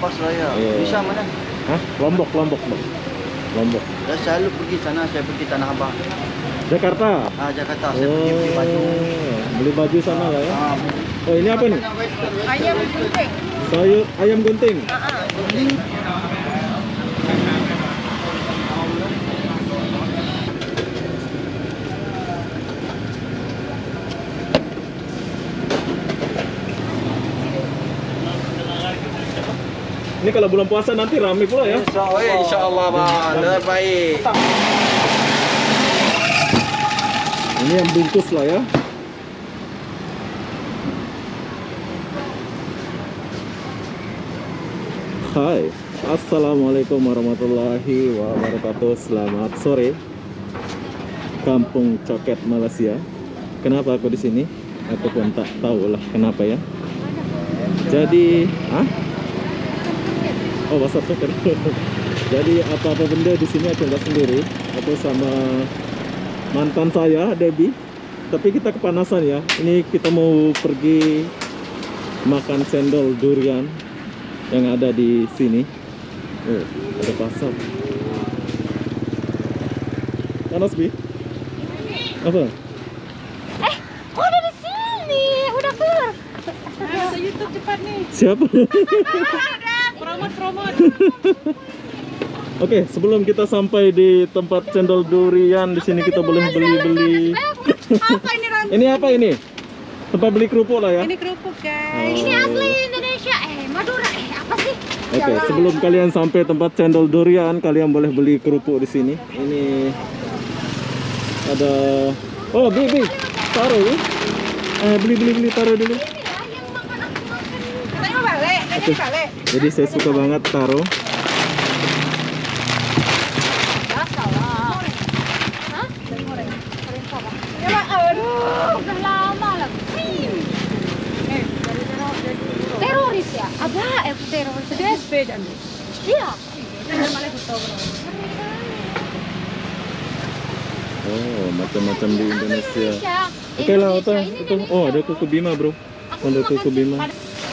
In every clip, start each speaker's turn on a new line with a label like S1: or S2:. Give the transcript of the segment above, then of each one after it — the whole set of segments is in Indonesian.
S1: Lombok Surabaya.
S2: Iya.
S1: Bisa mana?
S2: Hah? Lombok. Lombok.
S1: Saya selalu pergi sana, saya pergi Tanah Abang.
S2: Jakarta.
S1: Jakarta, saya pergi beli baju.
S2: Beli baju sana lah ya.
S1: Ah,
S2: Oh, ini apa nih?
S3: Ayam gunting.
S2: Sayur ayam gunting. Ini kalau bulan puasa nanti ramai pula ya.
S1: Insya Allah bang, terbaik.
S2: Ini yang bungkus lah ya. Hai, assalamualaikum warahmatullahi wabarakatuh. Selamat sore, Kampung Coket Malaysia. Kenapa aku di sini? Aku pun tak tahu lah kenapa ya. Jadi, oh pasar Coket. Jadi apa-apa benda di sini aku nggak sendiri. Aku sama mantan saya, Debbie. Tapi kita kepanasan ya. Ini kita mau pergi makan cendol durian yang ada di sini. Ada pasar. Panas, Bi? Apa?
S3: Udah di sini, udah keluar. Masuk YouTube cepat nih.
S2: Siapa?
S3: Promote.
S2: Oke, sebelum kita sampai di tempat cendol durian, di sini kita boleh beli-beli.
S3: Apa ini Ram?
S2: Ini apa ini? Tempat beli kerupuk lah ya.
S3: Ini kerupuk guys.
S2: Oh.
S3: Ini asli Indonesia. Madura. Apa sih?
S2: Oke, sebelum kalian sampai tempat cendol durian, kalian boleh beli kerupuk di sini. Ini ada. Oh, Bi, taruh ya. Beli, taruh dulu.
S3: Katanya mau balik.
S2: Oke. Jadi saya suka banget taruh.
S3: Aduh, udah lama lah. Teroris ya? Apa? Teroris. DSP dan. Iya.
S2: Oh, macam-macam di Indonesia. Oke lah, itu. Oh, ada kuku Bima, bro. Ada kuku Bima.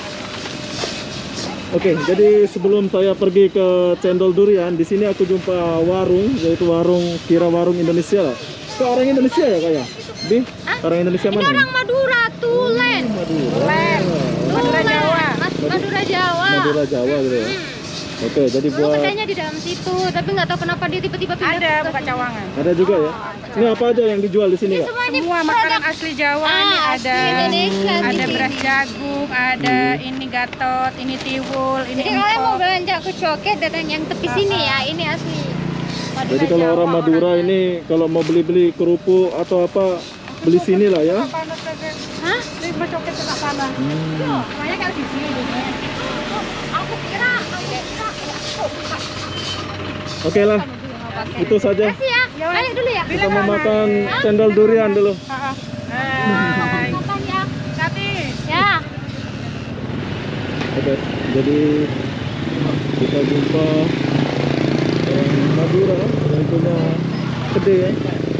S2: Oke, jadi sebelum saya pergi ke cendol durian, di sini aku jumpa warung, yaitu warung Indonesia lah. Kok orang Indonesia ya kayak? Bi, orang Indonesia mana?
S3: Ini orang Madura, Tulen. Madura Jawa. Madura Jawa.
S2: Madura Jawa gitu ya. Oke, jadi
S3: Dulu
S2: buat
S3: kedainya di dalam situ, tapi nggak tahu kenapa dia tiba-tiba pindah. Ada buka cawangan.
S2: ada juga ya. Ini apa aja yang dijual di sini, Kak?
S3: Semua makanan asli Jawa nih ada. Indonesia. Ada beras jagung, ada ini gatot, ini tiwul, ini. Jadi kalian mau belanja ke Coket datang yang tepi sini ya, ini asli.
S2: Jadi kalau orang Madura ini kalau mau beli-beli kerupuk atau apa, beli sini lah ya.
S3: Hah? Lima Coket kena panas. Banyak kan di sini. Aku kira.
S2: Oke lah, itu saja.
S3: Kasih ya. Balik dulu ya.
S2: Kita mau makan cendol durian dulu.
S3: Makan ya. Tapi. Ya.
S2: Oke, jadi kita jumpa orang Madura yang punya kedai ya.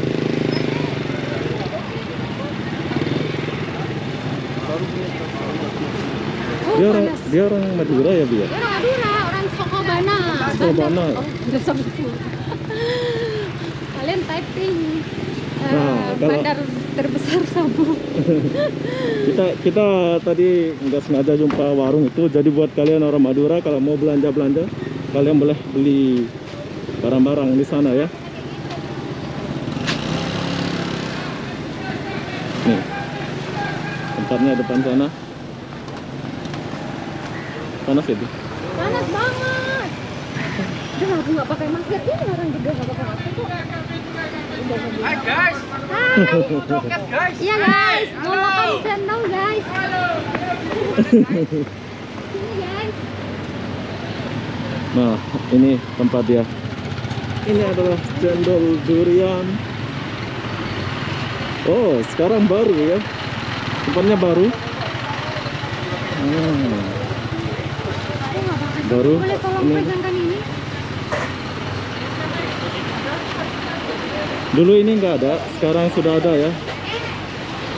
S2: Dia orang Madura ya, Bi ya?
S3: Orang Madura, orang Sokobana.
S2: Sokobana.
S3: Oh, udah sampai itu. Kalian typing bandar terbesar Sabu.
S2: kita tadi nggak sengaja jumpa warung itu. Jadi buat kalian orang Madura kalau mau belanja, kalian boleh beli barang-barang di sana ya. Nih, tempatnya depan sana. Panas ya, Bu?
S3: Panas banget. Udah aku nggak pakai masker. Ini orang juga nggak pakai masker kok.
S1: Hai guys.
S3: Hai.
S1: Coket guys.
S3: Iya guys. Mau makan cendol guys. Sini guys.
S2: Nah, ini tempat dia. Ini adalah cendol durian. Oh, sekarang baru ya. Tempatnya baru. Baru.
S3: Boleh tolong
S2: Ini.
S3: pegangkan ini?
S2: Dulu ini nggak ada, sekarang sudah ada ya.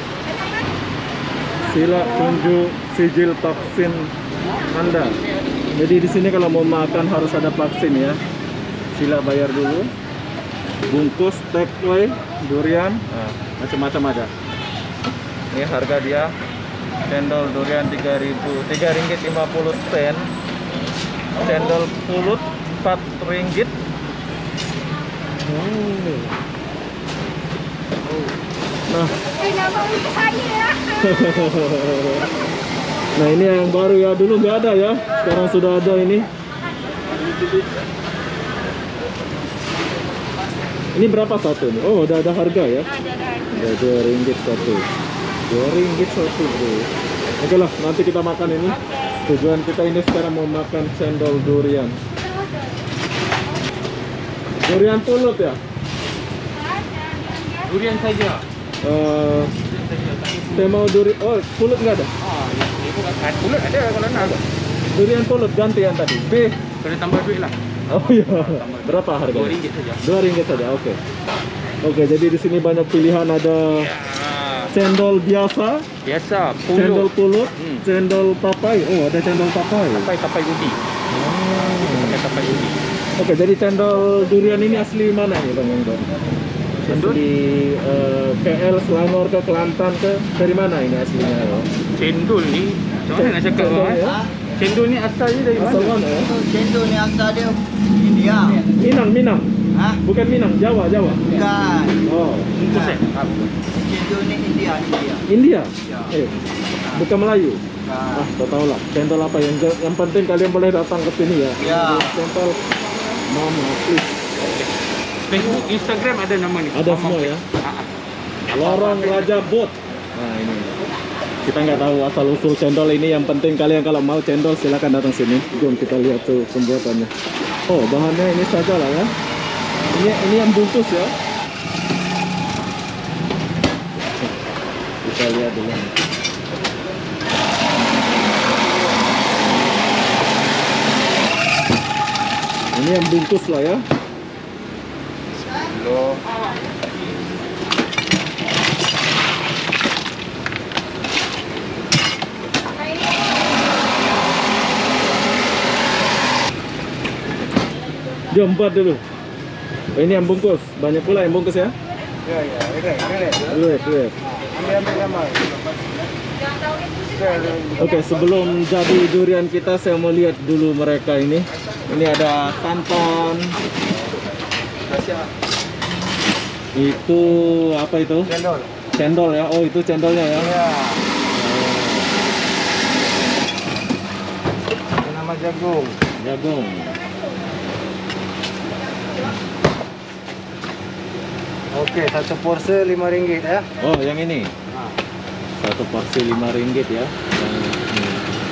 S2: Sila tunjuk sijil vaksin Anda. Jadi di sini kalau mau makan harus ada vaksin ya. Sila bayar dulu. Bungkus takeaway durian, nah, macam-macam ada. Ini harga dia. Cendol durian 3 ringgit 50 sen. Cendol pulut 4 ringgit. Nah. Nah, ini yang baru ya, dulu nggak ada ya, sekarang sudah ada ini. Ini berapa satu nih? Oh, udah ada harga ya? Ada 2 ringgit satu. 2 ringgit satu bro. Oke lah, nanti kita makan ini. Tujuan kita ini sekarang mau makan cendol durian. Durian pulut ya?
S1: Durian saja.
S2: Saya mau durian. Oh, pulut nggak ada?
S1: Pulut ada kalau nak.
S2: Durian pulut gantian tadi. B.
S1: Kena tambah duit lah.
S2: Oh iya. Berapa harga?
S1: 2 ringgit saja.
S2: 2 ringgit saja. Oke. Oke, jadi di sini banyak pilihan, ada cendol biasa, cendol pulut, cendol papai. Oh, ada cendol papai.
S1: Tapai ubi. Pakai tapai ubi.
S2: Oke, jadi cendol durian ini asli mana nih Bang Yongdon? Asli KL, Selangor ke Kelantan ke, dari mana ini aslinya?
S1: Cendol ni, macam mana nak cakap
S2: Cendol,
S1: bang?
S2: ya?
S1: Cendol ni asalnya dari
S2: Asal
S1: mana?
S2: mana ya?
S4: Cendol ni asal dia India.
S2: Minang.
S4: Hah?
S2: Bukan Minang, Jawa.
S4: Bukan.
S2: Oh,
S1: Bungkus eh?
S4: Cendol ni India.
S2: India.
S4: Ya.
S2: Bukan Melayu.
S4: Bukan.
S2: Tak tahu lah. Cendol apa yang penting kalian boleh datang ke sini ya.
S4: Ya.
S2: Cendol Mama, please.
S1: Facebook, Instagram ada nama ni.
S2: Ada semua ya. Lorong Raja Bot. Nah ini. Kita nggak tahu asal usul cendol ini. Yang penting kalian kalau mau cendol silakan datang sini. Jom kita lihat tuh pembuatannya. Oh, bahannya ini saja lah ya. Ini yang bungkus ya. Kita lihat dulu. Ini yang bungkus lah ya. Jom buat dulu. Oh, ini yang bungkus. Banyak pula yang bungkus ya.
S4: Ya,
S2: Lihat.
S4: ambil gambar.
S2: Oke, sebelum jadi durian kita, saya mau lihat dulu mereka ini. Ini ada santan. Itu apa itu?
S4: Cendol.
S2: Cendol ya. Oh, itu cendolnya ya.
S4: Ya. Nama jagung.
S2: Jagung.
S4: Oke, satu porsi RM5 ya.
S2: Oh, yang ini. Satu porsi RM5 ya. Yang ini.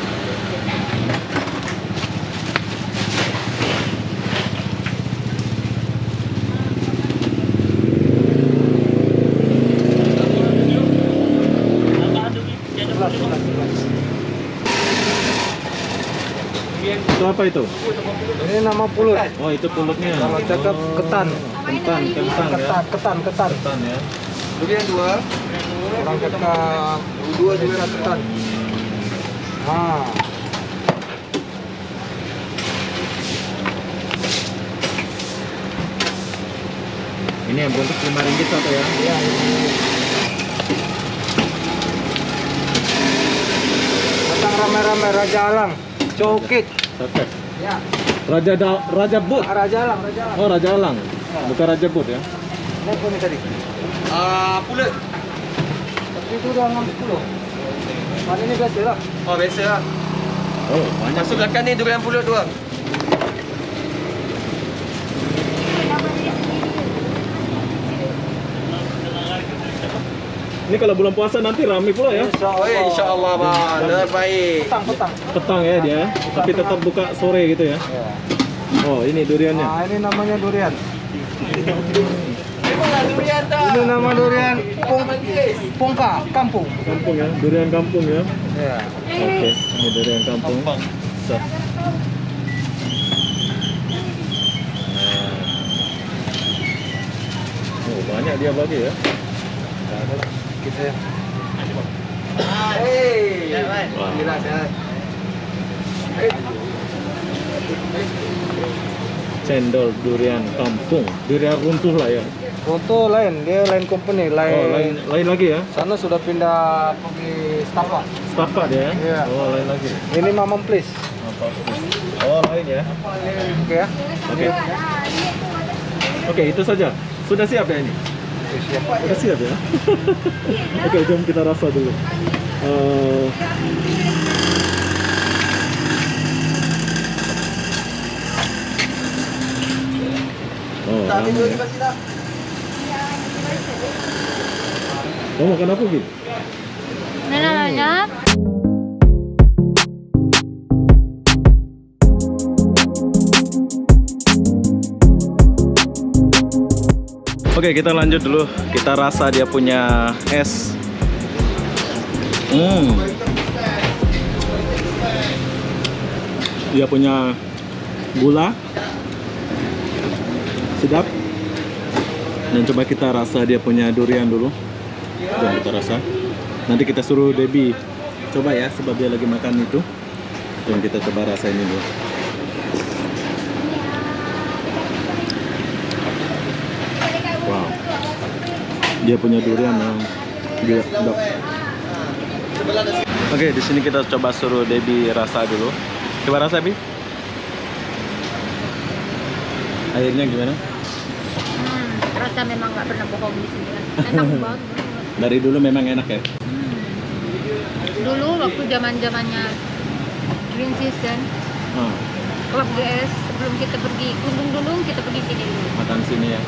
S2: Itu apa itu?
S4: Ini nama pulut.
S2: Oh, itu pulutnya.
S4: Kalau cakap ketan.
S2: Kentang ya.
S4: Ketan
S2: ya.
S1: Durian 2.
S4: Orang cakap dua ketan. Ah.
S2: Ini yang bungkus RM5 satu ya.
S4: Ya. Datang ramai-ramai Raja Alang. Cokit.
S2: Oke.
S4: Ya.
S2: Raja Bot.
S4: Raja Alang.
S2: Oh, Raja Alang. Bukan Raja Bot ya.
S4: Berapa ni tadi?
S1: Pulut.
S4: Tapi itu dah 60. Hari ini biasa lah.
S1: Oh, biasa lah.
S2: Oh, banyak.
S1: Masuk belakang ni durian pulut 2.
S2: Ini kalau bulan puasa nanti ramai pula ya.
S1: Oh, insya-Allah bang. Terbaik.
S4: Petang.
S2: Petang ya dia. Tapi tetap buka sore gitu ya.
S4: Ya.
S2: Oh, ini duriannya.
S4: Nah, ini namanya durian.
S1: Memanglah durian tak?
S4: Ini nama durian Pongka, kampung.
S2: Kampung ya. Durian kampung ya.
S4: Ya.
S2: Oke, ini durian kampung. So. Oh, banyak dia bagi ya.
S4: Kita
S1: Hei.
S2: Wah.
S1: Gila dah.
S2: cendol durian kampung, durian runtuh lah ya.
S4: Untuk lain, dia lain company,
S2: Oh, lain lagi ya.
S4: Sana sudah pindah pergi Stapa.
S2: Stapa dia.
S4: Iya.
S2: Oh, lain lagi.
S4: Ini Mamam Place.
S2: Oh, lain ya.
S4: Oke ya.
S2: Oke. Oke, itu saja. Sudah siap ya ini? Sudah siap ya. Oke, jom kita rasa dulu. Oh, rame ya. Kamu makan apa, Git?
S3: Ini namanya
S2: Oke, kita lanjut dulu. Kita rasa dia punya es. Dia punya gula. Sedap. Dan coba kita rasa dia punya durian dulu. Coba kita rasa. Nanti kita suruh Debbie coba ya, sebab dia lagi makan itu. Dan kita coba rasa ini dulu. Wow, dia punya durian yang gila, sedap. Oke, di sini kita coba suruh Debbie rasa dulu. Coba rasa, Bi. Airnya gimana?
S3: rasa memang nggak pernah bohong di sini. Enak banget.
S2: Dari dulu memang enak ya?
S3: Dulu waktu zamannya Green Season, Klub GS, sebelum kita pergi Gunung Dulung, kita pergi sini dulu.
S2: Makan sini ya?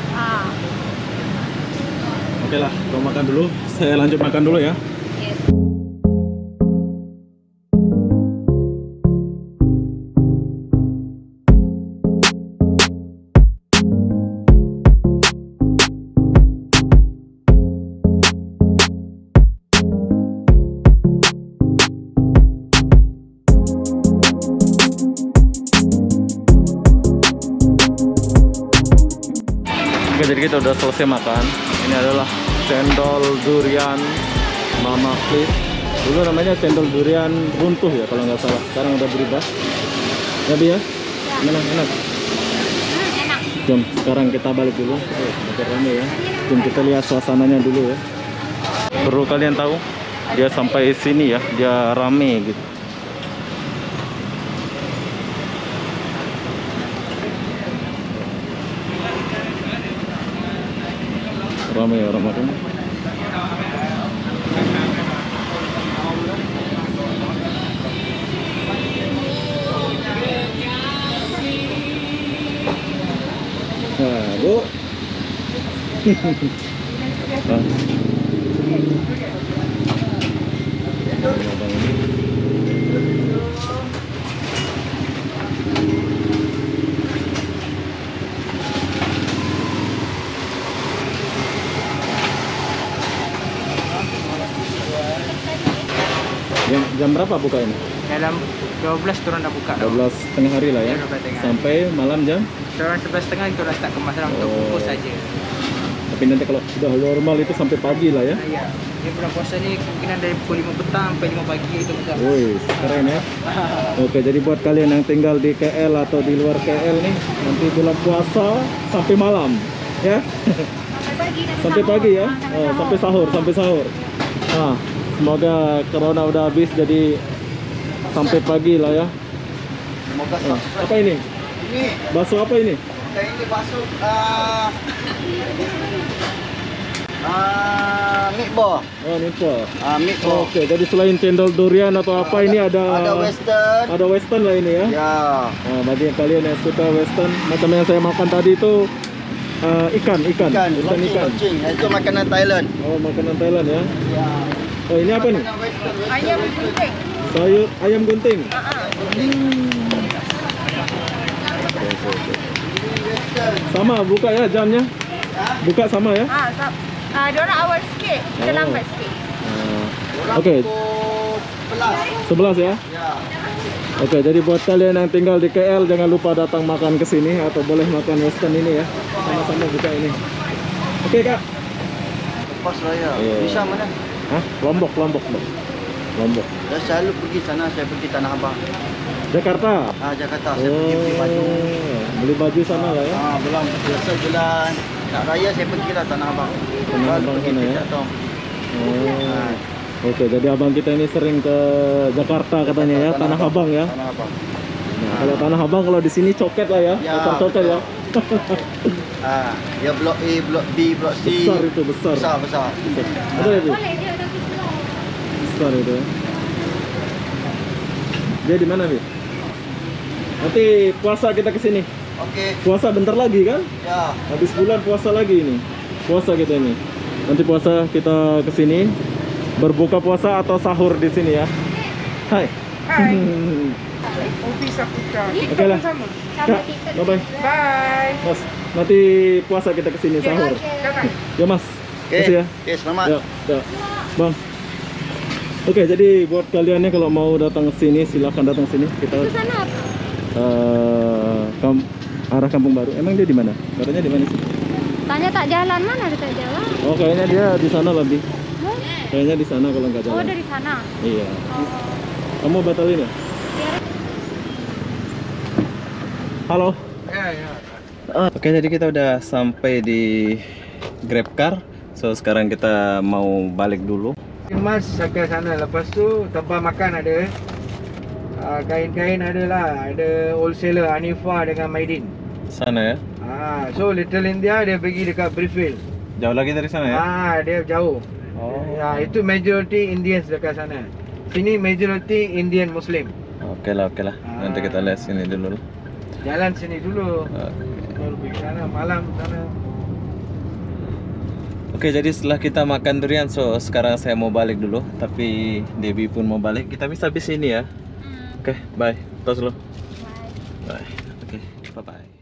S2: Oke lah, kau makan dulu. Saya lanjut makan dulu ya.
S3: Yes.
S2: Oke, jadi kita udah selesai makan. Ini adalah cendol durian Mama Please. Dulu namanya cendol durian runtuh ya kalau nggak salah. Sekarang udah berubah. Ya Bi ya? Enak, enak.
S3: Enak.
S2: Jom, sekarang kita balik dulu. Makin rame ya. Jom kita lihat suasananya dulu ya. Perlu kalian tahu, dia sampai sini ya, dia rame gitu. Ramai orang makan. Nah, Bu. Jam berapa buka ini?
S4: Dalam 12 turun dah buka.
S2: 12 tengah hari lah ya.
S4: 12 tengah.
S2: Sampai malam jam?
S4: Turun 11.30 itu dah start kemas dalam untuk bungkus saja.
S2: Tapi nanti kalau sudah normal itu sampai pagi lah ya.
S4: Iya. Dia bulan puasa ni kemungkinan dari pukul 5 petang sampai 5 pagi itu buka.
S2: Woi, keren ya. Oke, jadi buat kalian yang tinggal di KL atau di luar KL nih, nanti bulan puasa sampai malam ya. Sampai pagi ya. Oh, sampai sahur. Nah, semoga corona udah habis jadi sampai pagi lah ya.
S4: Semoga
S2: Apa ini?
S4: ini
S2: Bakso apa ini?
S4: ini bakso meatball.
S2: Oh, nipah.
S4: Meatball.
S2: Oke, jadi selain cendol durian atau apa ini ada
S4: western.
S2: ada western lah ini ya.
S4: Ya.
S2: Nah, bagi kalian yang suka western, macam yang saya makan tadi itu ikan. Western ikan.
S4: Itu makanan Thailand.
S2: Oh, makanan Thailand ya. Oh, ini apa nih?
S3: Ayam gunting.
S2: Sayur ayam gunting. Sama buka ya jamnya? Buka sama ya?
S3: Diorang awal sikit, kita
S2: Oh.
S3: lambat sikit.
S2: Oke, 11 ya? Oke, jadi buat kalian yang tinggal di KL jangan lupa datang makan ke sini atau boleh makan western ini ya. Sama-sama buka ini. Oke, Kak.
S4: Pas raya.
S2: Iya.
S4: Bisa mana?
S2: Hah? Lombok.
S4: Saya selalu pergi sana, saya pergi Tanah Abang.
S2: Jakarta.
S4: Jakarta, saya pergi beli baju.
S2: Beli baju sana lah ya.
S4: Belum. Biasa bulan nak raya saya pergi lah Tanah Abang.
S2: Tanah Abang sana ya.
S4: Tong.
S2: Oke, jadi abang kita ini sering ke Jakarta katanya ya, Tanah Abang ya.
S4: Tanah Abang.
S2: Nah, kalau Tanah Abang, kalau di sini coket lah ya,
S4: Ya,
S2: pasar coket ya.
S4: Ya blok A, blok B, blok C.
S2: Besar itu, besar.
S4: Besar.
S2: Betul itu?
S3: Boleh dia ada keluar.
S2: Besar itu ya. Dia di mana, Bi? Nanti puasa kita ke sini.
S4: Okey.
S2: Puasa bentar lagi kan?
S4: Ya.
S2: Habis bulan puasa lagi ini. Puasa kita ini. Nanti puasa kita ke sini. Berbuka puasa atau sahur di sini ya. Hai.
S3: Hai.
S1: Kopi saputra.
S2: Oke lah.
S3: Sama
S2: Kak,
S3: kita.
S2: bye-bye.
S1: Bye.
S2: Mas, nanti puasa kita ke sini sahur. Ya, Mas.
S4: Okey.
S2: Makasih ya.
S4: Okey, selamat.
S2: Ya. Bang. Oke, jadi buat kalian nih kalau mau datang ke sini silahkan datang ke sini. Kita
S3: Itu sana apa?
S2: arah Kampung Baru. Emang dia di mana? Katanya di mana sih?
S3: Tanya tak jalan, mana ada tak jalan?
S2: Oh, kayaknya dia di sana lebih. Kayaknya di sana kalau nggak jalan.
S3: Oh, dari sana.
S2: Iya.
S3: Oh.
S2: Kamu batalin ya? Halo.
S1: Ya.
S2: Oke, jadi kita udah sampai di GrabCar. So sekarang kita mau balik dulu.
S1: Mas ke sana. Lepas tu tempat makan ada. Kain-kain ada lah. Ada wholesaler Hanifa dengan Maidin.
S2: Sana ya?
S1: So Little India dia pergi dekat Brieffield.
S2: Jauh lagi dari sana ya?
S1: Dia jauh.
S2: Oh.
S1: Ya, itu majority Indians dekat sana. Sini majority Indian Muslim.
S2: Oke lah. Nanti kita lihat sini dulu.
S1: Jalan sini dulu. Baru pergi sana malam sana.
S2: Oke, jadi setelah kita makan durian, so sekarang saya mau balik dulu. Tapi Debbie pun mau balik. Kita bisa habis sini ya. Oke, bye. Tos dulu. Bye. Oke, bye-bye.